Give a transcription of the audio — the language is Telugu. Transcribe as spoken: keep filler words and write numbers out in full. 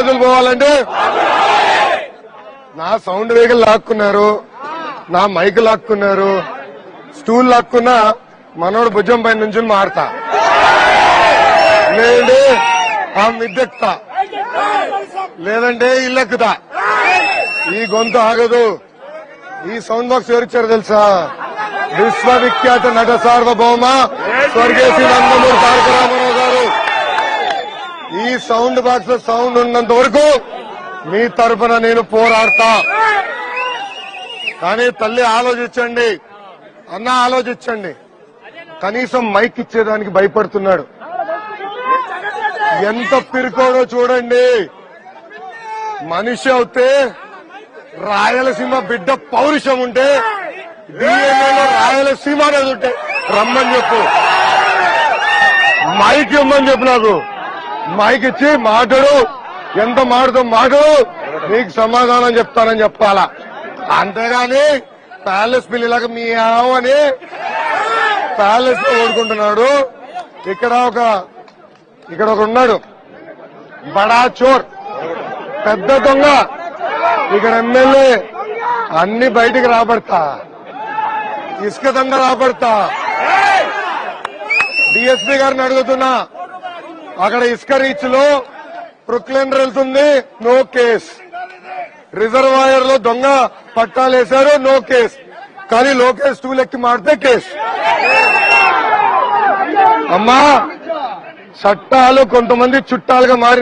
గాజులు పోవాలంటే నా సౌండ్ వెహికల్ లాక్కున్నారు, నా మైక్ లాక్కున్నారు, స్టూల్ లాక్కున్నా మనోడు భుజం పైన నుంచి మారుతా, లేదంటే ఆ మిద్దెక్తా, లేదంటే ఇల్లెక్కుతా. ఈ గొంతు ఆగదు. ఈ సౌండ్ బాక్స్ ఎవరిచ్చారు తెలుసా? విశ్వవిఖ్యాత నట సార్వభౌమ స్వర్గేసి నందమూరి తారక రామారావు గారు. ఈ సౌండ్ బాక్స్ లో సౌండ్ ఉన్నంత వరకు మీ తరఫున నేను పోరాడతా. కానీ తల్లి ఆలోచించండి, అన్న ఆలోచించండి. కనీసం మైక్ ఇచ్చేదానికి భయపడుతున్నాడు. ఎంత పిరుకోడో చూడండి. మనిషి అవుతే రాయలసీమ బిడ్డ పౌరుషం ఉంటే డిఎన్ఏలో రాయలసీమ అనేది ఉంటే రమ్మని చెప్పు, మైక్ ఇవ్వమని చెప్పు. నాకు మైక్ ఇచ్చి మాట్లాడు, ఎంత మాటతో మాట్లాడు, నీకు సమాధానం చెప్తానని చెప్పాలా. అంతేగాని ప్యాలెస్ పిల్లిలాగా మీ అని ప్యాలెస్ లో ఓడుకుంటున్నాడు. ఇక్కడ ఒక ఇక్కడ ఒక ఉన్నాడు బడా చోర్, పెద్ద దొంగ. ఇక్కడ ఎమ్మెల్యే అన్ని బయటికి రాబడతా, ఇసుక దండ రాబడతా. డిఎస్పీ గారిని అడుగుతున్నా, అక్కడ ఇసుక రీచ్ లో ప్రొక్లైనర్ వెళ్తుంది, నో కేస్. రిజర్వాయర్ లో దొంగ పట్టాలేశారు, నో కేస్. కానీ లోకేష్ టూల్ ఎక్కి మాడితే కేసు. అమ్మా, చట్టాలు కొంతమంది చుట్టాలుగా మారి